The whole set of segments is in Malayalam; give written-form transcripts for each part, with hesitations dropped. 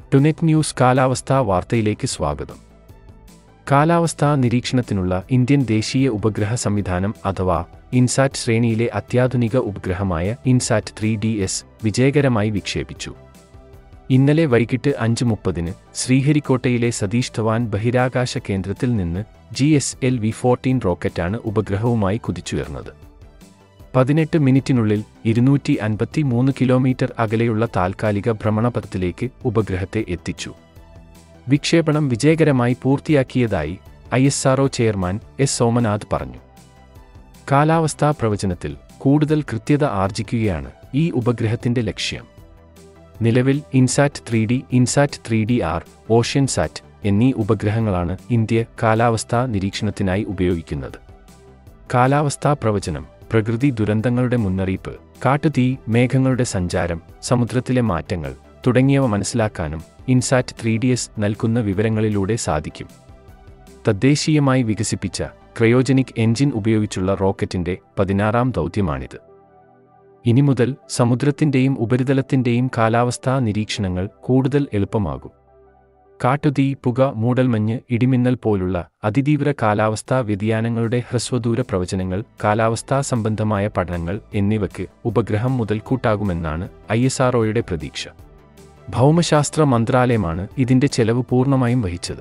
ടുനെറ്റ് ന്യൂസ് കാലാവസ്ഥാ വാർത്തയിലേക്ക് സ്വാഗതം. കാലാവസ്ഥാ നിരീക്ഷണത്തിനുള്ള ഇന്ത്യൻ ദേശീയ ഉപഗ്രഹ സംവിധാനം അഥവാ ഇൻസാറ്റ് ശ്രേണിയിലെ അത്യാധുനിക ഉപഗ്രഹമായ ഇൻസാറ്റ് 3DS വിജയകരമായി വിക്ഷേപിച്ചു. ഇന്നലെ വൈകിട്ട് 5:30 ശ്രീഹരിക്കോട്ടയിലെ സതീഷ് ധവാൻ ബഹിരാകാശ കേന്ദ്രത്തിൽ നിന്ന് GSLV-14 റോക്കറ്റാണ് ഉപഗ്രഹവുമായി കുതിച്ചുയർന്നത്. 18 മിനിറ്റിനുള്ളിൽ 253 കിലോമീറ്റർ അകലെയുള്ള താൽക്കാലിക ഭ്രമണപഥത്തിലേക്ക് ഉപഗ്രഹത്തെ എത്തിച്ചു. വിക്ഷേപണം വിജയകരമായി പൂർത്തിയാക്കിയതായി ISRO ചെയർമാൻ S. സോമനാഥ് പറഞ്ഞു. കാലാവസ്ഥാ പ്രവചനത്തിൽ കൂടുതൽ കൃത്യത ആർജിക്കുകയാണ് ഈ ഉപഗ്രഹത്തിന്റെ ലക്ഷ്യം. നിലവിൽ ഇൻസാറ്റ് 3D, ഇൻസാറ്റ് 3DR, ഓഷ്യൻസാറ്റ് എന്നീ ഉപഗ്രഹങ്ങളാണ് ഇന്ത്യ കാലാവസ്ഥാ നിരീക്ഷണത്തിനായി ഉപയോഗിക്കുന്നത്. കാലാവസ്ഥാ പ്രവചനം, പ്രകൃതി ദുരന്തങ്ങളുടെ മുന്നറിയിപ്പ്, കാട്ടുതീ, മേഘങ്ങളുടെ സഞ്ചാരം, സമുദ്രത്തിലെ മാറ്റങ്ങൾ തുടങ്ങിയവ മനസ്സിലാക്കാനും ഇൻസാറ്റ് 3DS നൽകുന്ന വിവരങ്ങളിലൂടെ സാധിക്കും. തദ്ദേശീയമായി വികസിപ്പിച്ച ക്രയോജനിക് എഞ്ചിൻ ഉപയോഗിച്ചുള്ള റോക്കറ്റിന്റെ 16ാം ദൗത്യമാണിത്. ഇനി മുതൽ സമുദ്രത്തിന്റെയും ഉപരിതലത്തിന്റെയും കാലാവസ്ഥാ നിരീക്ഷണങ്ങൾ കൂടുതൽ എളുപ്പമാകും. കാട്ടുതീ, പുക, മൂടൽമഞ്ഞ്, ഇടിമിന്നൽ പോലുള്ള അതിതീവ്ര കാലാവസ്ഥാ വ്യതിയാനങ്ങളുടെ ഹ്രസ്വദൂര പ്രവചനങ്ങൾ, കാലാവസ്ഥാ സംബന്ധമായ പഠനങ്ങൾ എന്നിവയ്ക്ക് ഉപഗ്രഹം മുതൽക്കൂട്ടാകുമെന്നാണ് ISROയുടെ പ്രതീക്ഷ. ഭൗമശാസ്ത്ര മന്ത്രാലയമാണ് ഇതിന്റെ ചെലവ് പൂർണ്ണമായും വഹിച്ചത്.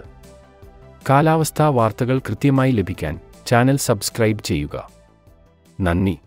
കാലാവസ്ഥാ വാർത്തകൾ കൃത്യമായി ലഭിക്കാൻ ചാനൽ സബ്സ്ക്രൈബ് ചെയ്യുക. നന്ദി.